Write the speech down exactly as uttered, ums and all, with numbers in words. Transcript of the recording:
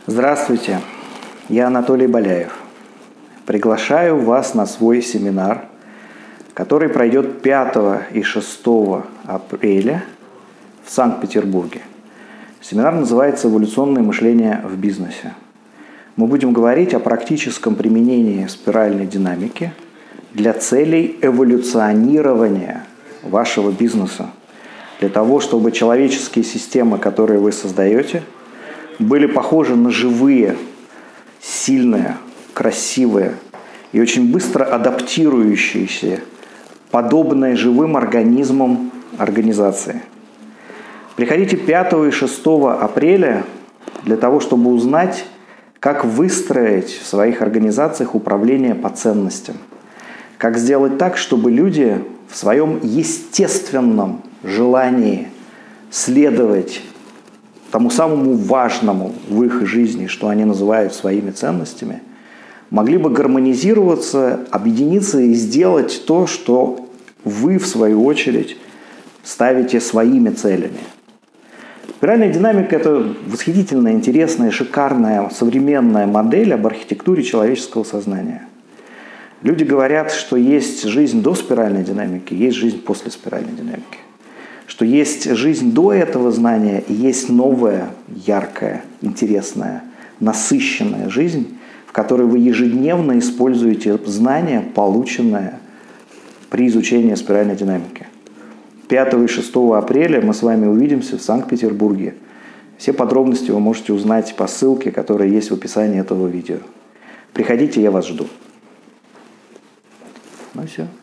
Здравствуйте, я Анатолий Боляев. Приглашаю вас на свой семинар, который пройдет пятого и шестого апреля в Санкт-Петербурге. Семинар называется «Эволюционное мышление в бизнесе». Мы будем говорить о практическом применении спиральной динамики для целей эволюционирования вашего бизнеса, для того, чтобы человеческие системы, которые вы создаете, были похожи на живые, сильные, красивые и очень быстро адаптирующиеся, подобные живым организмам организации. Приходите пятого и шестого апреля для того, чтобы узнать, как выстроить в своих организациях управление по ценностям. Как сделать так, чтобы люди в своем естественном желании следовать тому самому важному в их жизни, что они называют своими ценностями, могли бы гармонизироваться, объединиться и сделать то, что вы, в свою очередь, ставите своими целями. Спиральная динамика – это восхитительная, интересная, шикарная, современная модель об архитектуре человеческого сознания. Люди говорят, что есть жизнь до спиральной динамики, есть жизнь после спиральной динамики. Что есть жизнь до этого знания и есть новая, яркая, интересная, насыщенная жизнь, в которой вы ежедневно используете знания, полученные при изучении спиральной динамики. пятого и шестого апреля мы с вами увидимся в Санкт-Петербурге. Все подробности вы можете узнать по ссылке, которая есть в описании этого видео. Приходите, я вас жду. Ну все.